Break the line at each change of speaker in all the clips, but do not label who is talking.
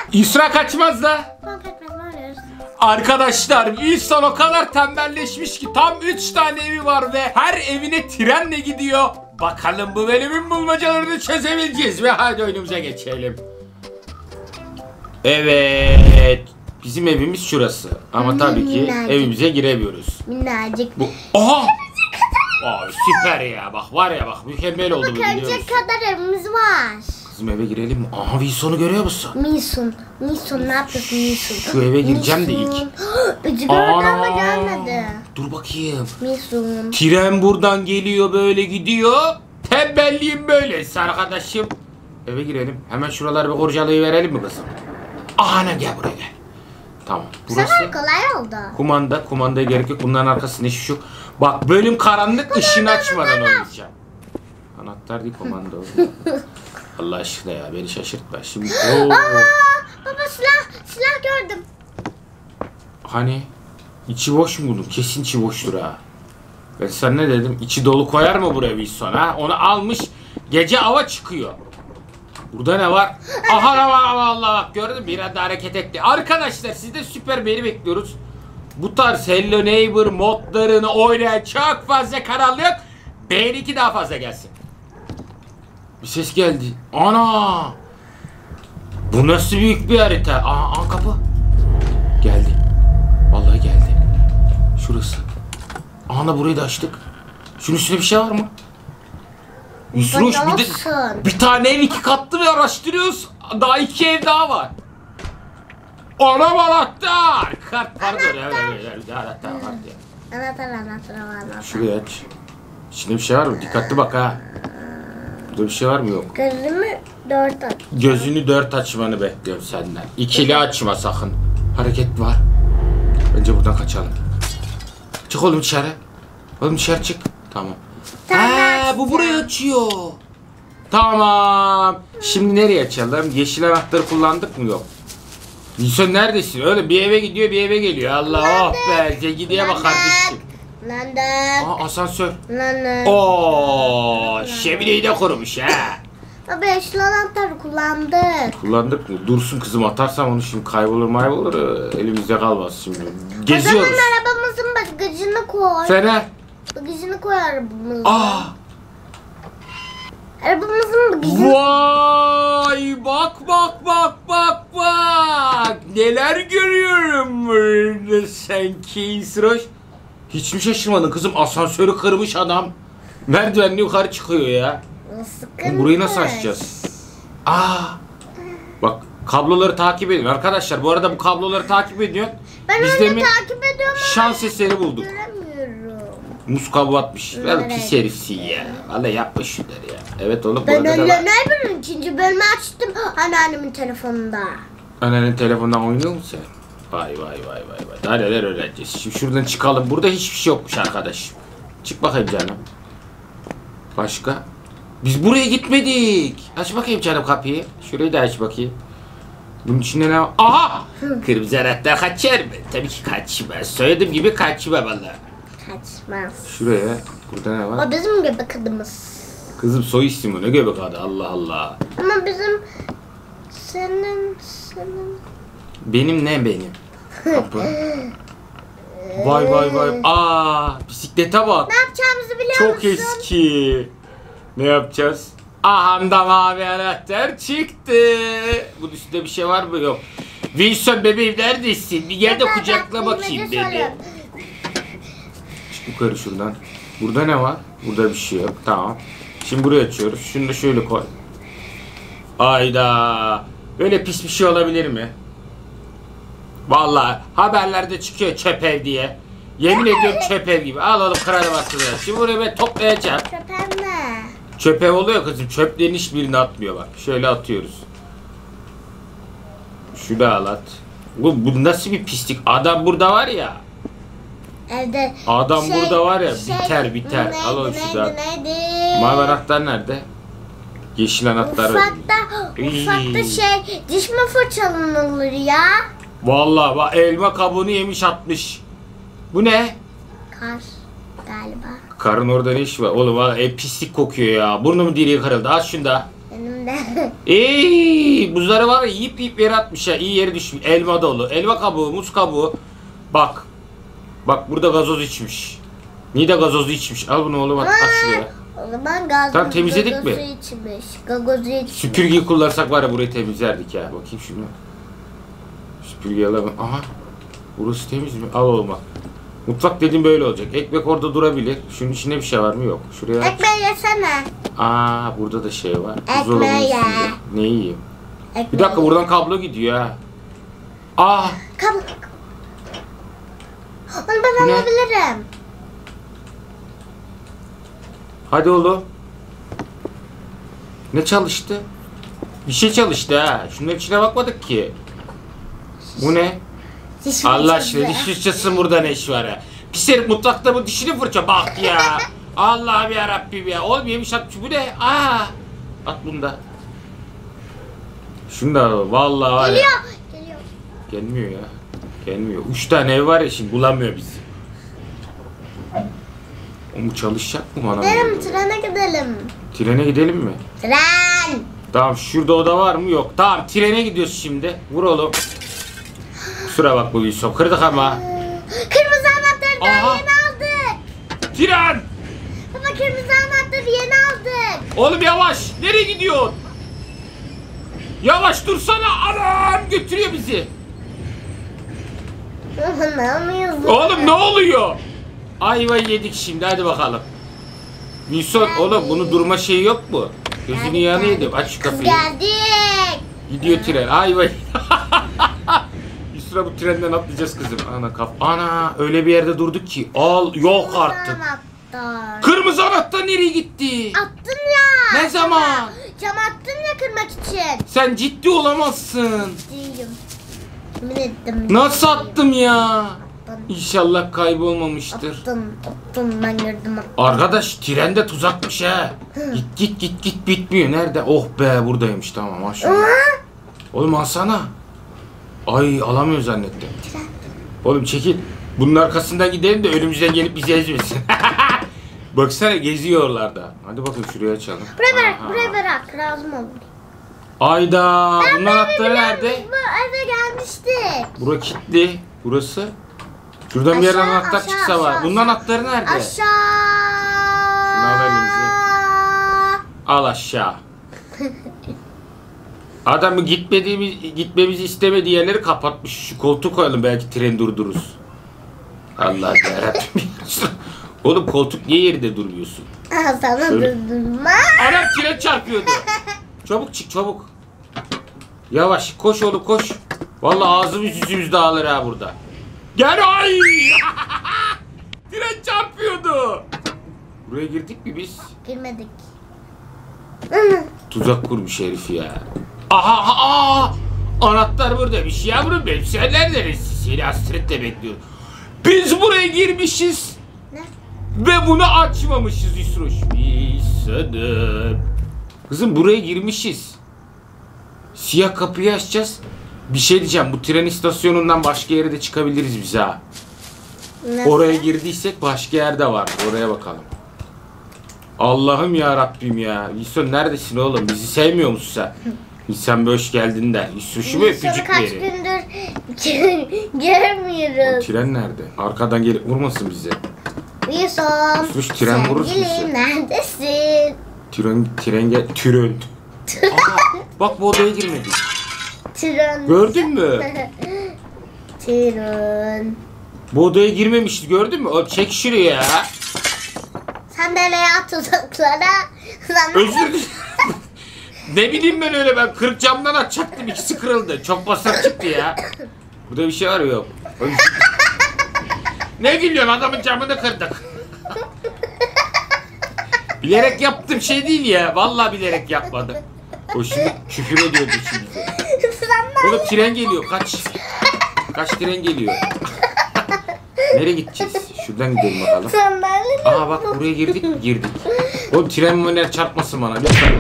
İsra kaçmaz da.
Fark etmez varız.
Arkadaşlar İhsan o kadar tembelleşmiş ki tam 3 tane evi var ve her evine trenle gidiyor. Bakalım bu bölümün bulmacalarını çözebileceğiz ve hadi oyunumuza geçelim. Evet. Bizim evimiz şurası. Ama tabii ki
Minnacık.
evimize giremiyoruz.
Minnacık.
Bu... Aha! Abi süper ya. Bak var ya bak mükemmel oldu bu biliyor
Bakacak
musun?
kadar evimiz var.
Bizim eve girelim mi? Aha Wilson'u görüyor musun?
Milson ne yapıyorsun Milson?
Şu eve gireceğim de ilk.
Bizi gördü ama gelmedi.
Dur bakayım.
Milson.
Tren buradan geliyor böyle gidiyor. Tembelliğim böylesi arkadaşım. Eve girelim. Hemen şuraları bir kurcalayı verelim mi kızım? Ana gel buraya gel. Tamam.
Bu
Burası
sefer kolay oldu.
kumanda. Kumandaya gerek yok. Bunların arkasında şu. Bak bölüm karanlık ışını açmadan oynayacağım. Anahtar değil kumanda oldu. Allah aşkına ya beni şaşırtma. Şimdi
Baba silah gördüm.
hani içi boş mu bunun? Kesin içi boştur ha. Ben sana ne dedim? İçi dolu koyar mı buraya Wilson ha? Onu almış gece ava çıkıyor. Burada ne var? Aha ne var Allah bak gördün mü? Bir anda hareket etti. Arkadaşlar siz de süper beni bekliyoruz. Bu tarz Hello Neighbor modlarını oynayan çok fazla kanal yok. Beğeni daha fazla gelsin. Bir ses geldi. Ana! Bu nasıl büyük bir harita? Aa kapı. Geldi. Vallahi geldi. Şurası. Ana burayı da açtık. Şunun üstünde bir şey var mı? Yusruş bir tane ev 2 katlı ve araştırıyoruz. Daha 2 ev daha var. Anam anahtar. Pardon anahtar var diye.
Anahtar.
Şurayı aç. İçinde bir şey var mı? Dikkatli bak ha. Burada bir şey var mı? Yok.
Gözümü 4 aç.
Gözünü 4 açmanı bekliyorum senden. İkili açma sakın. Hareket var. Bence buradan kaçalım. Çık oğlum dışarı. Oğlum dışarı çık. Tamam. Bu burayı açıyor. Tamam. Şimdi nereye açalım? Yeşil anahtarı kullandık mı? Yok. Wilson neredesin? Öyle bir eve gidiyor bir eve geliyor. Allah oh be. Gidiye bak kardeşim.
Landım.
Asansör.
Landım.
Oo, şemineyi de kurumuş ha.
Baba yeşil anahtarı kullandık.
Kullandık mı? Dursun kızım atarsam onu şimdi kaybolur maybolur. Elimizde kalmaz şimdi.
O
Geziyoruz.
zaman arabamızın bagajını koy.
Fener.
Bagajını koy arabamızın. Arabamızın bagajını.
Vay bak. Neler görüyorum burada sanki İsroş. Hiç mi şaşırmadın kızım? Asansörü kırmış adam. Merdivenle yukarı çıkıyor ya.
Sıkıntı.
Burayı nasıl açacağız? Bak kabloları takip edin arkadaşlar. Bu arada bu kabloları takip ediyor.
Ben
Biz
onu
demin
takip ediyorum ama
şans eseri bulduk.
göremiyorum.
Muz kabuğu atmış. Vallahi
Evet.
pis herifsin ya. Vallahi yapma şunları ya. Evet oğlum
Ben
burada da var.
Neighbor'ın 2. bölümü açtım anneannemin telefonunda.
Annenin telefondan oynuyor musun sen? Vay. Daha neler öğreneceğiz. Şimdi şuradan çıkalım. Burada hiçbir şey yokmuş arkadaş. Çık bakayım canım. Başka? Biz buraya gitmedik. Aç bakayım canım kapıyı. Şurayı da aç bakayım. Bunun içinde ne var? Aha! Kırmızı anahtar kaçar mı? Tabii ki kaçmaz. Söylediğim gibi kaçma valla.
Kaçmaz.
Şuraya. Burada ne var?
O bizim göbek adımız.
Kızım soy ismi bu. Ne göbek adı? Allah Allah.
Ama bizim senin
Benim ne benim? Kapı. Vay. Bisiklete bak.
ne yapacağımızı biliyor
Çok
musun?
eski. Ne yapacağız? Aha da mavi anahtar çıktı. Bunun üstünde bir şey var mı? Yok. Wilson bebeğim neredesin? Bir gel de kucakla bakayım beni. Çık yukarı şuradan. Burada ne var? Burada bir şey yok. Tamam. Şimdi burayı açıyoruz. Şunu da şöyle koy. Ayda. Öyle pis bir şey olabilir mi? Vallahi haberlerde çıkıyor çöp ev diye. Yemin ediyorum çöp ev gibi. Al oğlum kırarım aklını. Şimdi burayı ben toplayacağım.
Köpenle.
Çöp ev oluyor kızım. Çöplerin hiçbirini atmıyor bak. Şöyle atıyoruz. Şu da al at. Bu nasıl bir pislik? Adam burada var ya.
Evde.
Adam burada var ya. Biter. Al o şu da. Mavi anahtar nerede? Yeşil anahtar.
Ufakta diş mi fırçalanılır ya?
Vallahi bak elma kabuğunu yemiş atmış. Bu ne?
Kar galiba.
Karın orada ne iş var? Oğlum valla pislik kokuyor ya. Burnumun deliği kırıldı. Aç şunu da.
Benim de.
Uy, buzları var ya yiyip yere atmış ya. İyi yere düşmüş. Elma dolu. Elma kabuğu, muz kabuğu. Bak. Bak burada gazoz içmiş. Nida gazozu içmiş. Al bunu oğlum, at şuraya.
O zaman gazoz.
Tamam, temizledik mi?
Gazozu içmiş. Gazozu içmiş.
Süpürgeyi kullansak var ya burayı temizlerdik ya. Bakayım şunu. Süpürgeyi alalım. Aha. Burası temiz mi? Al oğlum al. Mutfak dediğim böyle olacak. Ekmek orada durabilir. Şunun içinde bir şey var mı? Yok. Şuraya aç.
Ekmeği yesene.
Aa, burada da şey var.
Ekmeği
Buzdolabının
ye.
üstünde. Ne yiyeyim?
Ekmeği.
Bir dakika, buradan kablo gidiyor ha. Aa,
Kablo. Onu ben
Bu ne?
alabilirim.
hadi oğlum. Ne çalıştı? Bir şey çalıştı ha. Şunun içine bakmadık ki. Bu ne?
Diş
Allah
fırçası.
aşkına, diş fırçası burada ne iş var ya? Pis herif mutfakta bu dişini fırça bak ya. Allah'ım ya Rabbim ya. Oğlum yemiş atmış, bu ne? Aa! At bunu da. Şunu da al. Vallahi var ya.
Geliyor. Geliyor.
Gelmiyor ya. Gelmiyor. 3 tane ev var ya, şimdi bulamıyor bizi. O mu çalışacak mı bana?
Gidelim trene gidelim.
Trene gidelim mi?
Tren.
Tamam, şurada oda var mı? Yok. Tamam, trene gidiyoruz şimdi. Vur oğlum. Kusura bakma Yusuf. Kırdık ama.
Kırmızı anahtarı daha
Aha.
yeni aldık.
Tren!
Baba kırmızı anahtarı yeni aldık.
Oğlum yavaş. Nereye gidiyorsun? Yavaş dursana. Anam götürüyor bizi.
Ne yapıyorsun?
Oğlum ne oluyor? Ayvayı yedik şimdi, hadi bakalım. Yusuf oğlum, bunun durma şeyi yok mu? Gözünü yanı yedim. Aç şu kapıyı.
Geldik.
Gidiyor tren. Ayvayı. Yusuf'a bu trenden atlayacağız kızım. Ana öyle bir yerde durduk ki. Al yok artık.
Anahtar.
Kırmızı anahtar nereye gitti?
Attın ya.
Ne zaman?
Cam attın ya kırmak için.
Sen ciddi olamazsın.
Değilim. Yemin ettim.
Nasıl attım ya?
Attın.
İnşallah kaybolmamıştır.
Attın ben gördüm.
Arkadaş, trende tuzakmış ha. Git bitmiyor. Nerede? Oh be, buradaymış, tamam maşallah. Oğlum alsana. Ay, alamıyor zannettim. Oğlum çekil. Bunun arkasından gidelim de önümüzden gelip bizi ezmesin. Baksana, geziyorlar. Hadi bakın şuraya açalım.
Buraya bırak,
Aha.
buraya bırak. Lazım olur.
Ayda. Bunun anahtarı nerede?
Bu eve gelmiştik.
Bura kilitli. Burası. Şuradan bir yerden
Aşağı,
anahtar
aşağı,
çıksa var.
aşağı,
Bunun anahtarı nerede?
Aşağı.
Şunu al elimize. Al aşağı. Adamı gitmemizi istemediği yerleri kapatmış. Şu koltuğu koyalım, belki tren durdururuz. Allah yarabbim. Oğlum koltuk niye yerinde durmuyorsun?
Sana
Şöyle.
durdurma.
Anam, tren çarpıyordu. Çabuk çık çabuk. Yavaş koş oğlum koş. Vallahi ağzımız yüzümüz dağılır ha burada. Gel ay. Tren çarpıyordu. Buraya girdik mi biz?
Girmedik.
Tuzak kurmuş herif ya. Aha. Anahtar buradaymış yavrum benim. Sen neredesin? Seni hasretle bekliyorum. Biz buraya girmişiz.
Ne?
Ve bunu açmamışız Yusroş. Sanırım. Kızım, buraya girmişiz. Siyah kapıyı açacağız. Bir şey diyeceğim. Bu tren istasyonundan başka yere de çıkabiliriz biz ha.
Nasıl?
Oraya girdiysek başka yerde var. Oraya bakalım. Allah'ım ya Rabbim ya. Yusuf neredesin oğlum? Bizi sevmiyor musun sen? Sen bir hoş geldin der. Yusuf'u mu
Yusuf'u
öpücük
kaç
verin?
gündür görmüyoruz.
Tren nerede? Arkadan gelip vurmasın bize.
Yusuf.
Yusuf, tren vurur bizi.
Sevgilim neredesin?
Tren gel. Tren. Aa, bak bu odaya girmedik.
Tren.
Gördün mü?
Tren.
Bu odaya girmemişti, gördün mü? O çek şuraya ya.
Sandalye at uzaklara.
Özür dilerim. Ne bileyim ben öyle, ben kırık camdan açacaktım, ikisi kırıldı. Çok basar çıktı ya. Burada bir şey var mı? Yok. Ne gülüyorsun, adamın camını kırdık. Bilerek yaptığım şey değil ya. Vallahi bilerek yapmadım. O şimdi küfür ediyordu şimdi bize. Oğlum tren geliyor, kaç. Kaç tren geliyor. Nereye gideceğiz? Şuradan gidelim bakalım.
Sandalye.
Aa bak, buraya girdik mi? Girdik. Oğlum tren müner çarpmasın bana lütfen.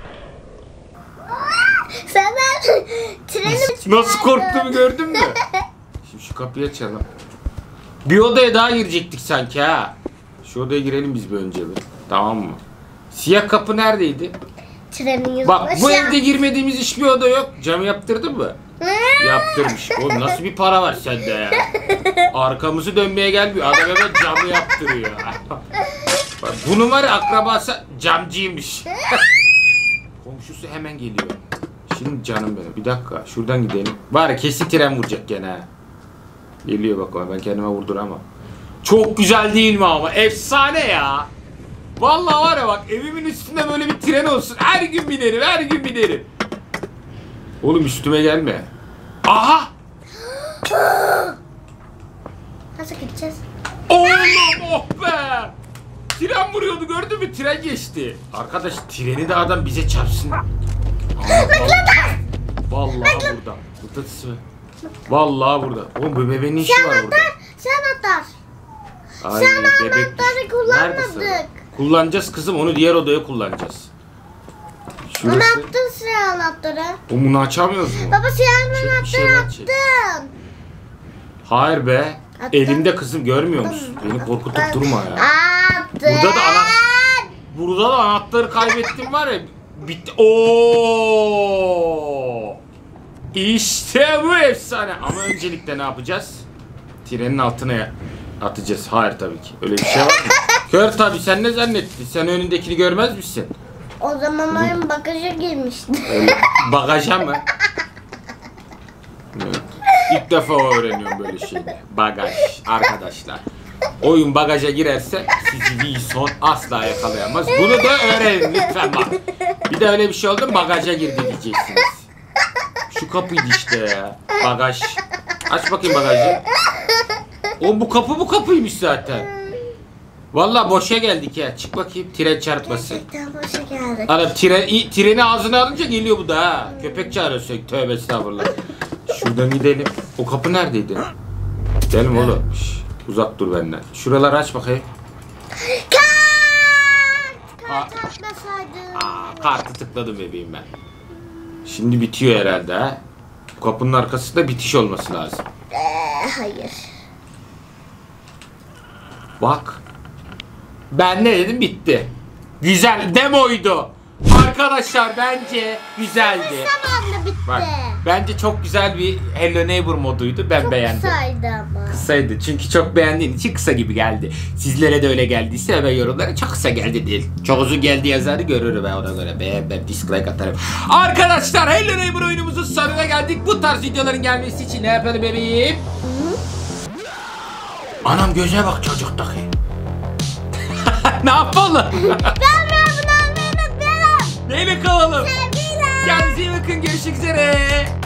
Sandalye. Treni
Nasıl korktuğumu gördün mü? Şimdi şu kapıyı açalım. Bir odaya daha girecektik sanki ha. Şu odaya girelim biz bir önce bir. Tamam mı? Siyah kapı neredeydi?
Trenin yüzbaşı.
Bak bu evde girmediğimiz hiçbir oda yok. Cam yaptırdın mı? Yaptırmış. Oğlum nasıl bir para var sende ya? Arkamızı dönmeye gelmiyor. Adam hemen camı yaptırıyor. Bak, bunun var ya akrabası camcıymış. Komşusu hemen geliyor. Şimdi canım benim. Bir dakika. Şuradan gidelim. Var ya kesin tren vuracak gene ha. Geliyor bak ama ben kendime vurduramam. Çok güzel değil mi ama? Efsane ya. Vallahi var ya bak evimin üstünde böyle bir tren olsun. Her gün binerim, her gün binerim. Oğlum üstüme gelme. Aha!
Nasıl gideceğiz?
Oğlum oh be! Tren vuruyordu gördün mü? Tren geçti. Arkadaş treni de adam bize çarpsın. Vallahi burada. Mıknatıs mı? Vallahi burada. Oğlum bu bebeğin ne işi var burada?
Sen atar.
Ay,
Sen
bebek
anahtarı
düştü.
kullanmadık.
Neredesin? Kullanacağız kızım onu diğer odaya kullanacağız.
Bunu
Şurası.
attın siyah anahtarı.
Bunu açamıyoruz mu?
Baba siyah
Çek, bir
anahtarı
şeyler çek.
attın.
Hayır be.
Attın.
Elimde kızım görmüyor musun? Beni korkutup durma ya.
Attın.
Burada da anahtarı kaybettim var ya. Bitti. Oo! İşte bu efsane. Ama öncelikle ne yapacağız? Trenin altına atacağız. Hayır tabii ki. Öyle bir şey var mı? Kör tabii sen ne zannettin? Sen önündekini görmez misin?
O zaman oyun bagaja girmişti.
Öyle. Bagaja mı? Evet. İlk defa öğreniyorum böyle şeyleri. Bagaj arkadaşlar. Oyun bagaja girerse sizi Wilson asla yakalayamaz. Bunu da öğrenin lütfen bak. Bir de öyle bir şey oldu mu bagaja girdi diyeceksiniz. Şu kapıydı işte ya. Bagaj. Aç bakayım bagajı. O bu kapıymış zaten. Vallahi boşa geldik ya. Çık bakayım tren çarpmasın.
Gerçekten boşa geldik.
Adam treni ağzına alınca geliyor bu da ha. Köpek çağırıyor sürekli. Tövbe estağfurullah. Şuradan gidelim. O kapı neredeydi? Gidelim oğlum. Şş, uzak dur benden. Şuraları aç bakayım.
Kart atmasaydın.
Kartı tıkladım bebeğim ben. Şimdi bitiyor herhalde ha. Bu kapının arkasında bitiş olması lazım.
Hayır.
Bak. Ben ne dedim bitti. Güzel demoydu. Arkadaşlar bence güzeldi.
Zamanla bitti.
Bak bence çok güzel bir Hello Neighbor moduydu. Ben
Çok
beğendim.
kısaydı ama.
Kısaydı çünkü çok beğendiğin için kısa gibi geldi. Sizlere de öyle geldiyse hemen yorumlara çok kısa geldi değil. Çok uzun geldi yazarı görürüm ben ona göre. Ben dislike atarım. Arkadaşlar Hello Neighbor oyunumuzun sonuna geldik. Bu tarz videoların gelmesi için ne yapalım bebeğim? Anam göze bak çocuktaki. Ne yapalım? Neyle kalalım? Kendinize iyi bakın görüşmek üzere.